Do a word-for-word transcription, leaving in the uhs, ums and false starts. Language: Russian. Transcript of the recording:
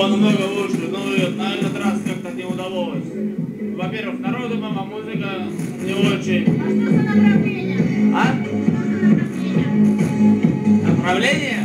намного лучше, но на этот раз как-то не удалось. Во-первых, народу мама, музыка не очень. А что за направление? А? Что за направление? Направление?